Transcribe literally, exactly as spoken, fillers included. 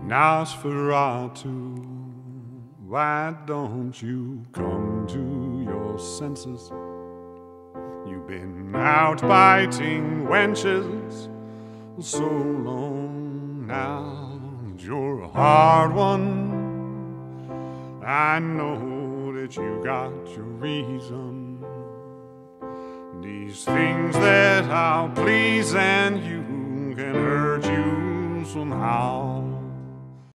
Nosferatu, why don't you come to your senses? You've been out biting wenches so long now. You're a hard one. I know that you got your reason. These things that I'll please and you can hurt you somehow.